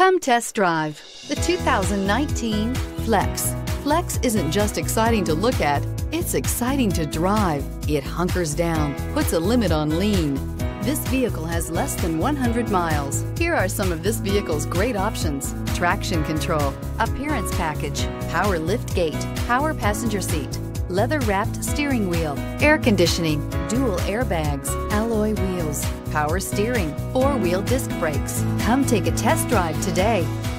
Come test drive the 2019 Flex. Flex isn't just exciting to look at, it's exciting to drive. It hunkers down, puts a limit on lean. This vehicle has less than 100 miles. Here are some of this vehicle's great options: traction control, appearance package, power lift gate, power passenger seat, leather-wrapped steering wheel, air conditioning, dual airbags, alloy wheels, power steering, four-wheel disc brakes. Come take a test drive today.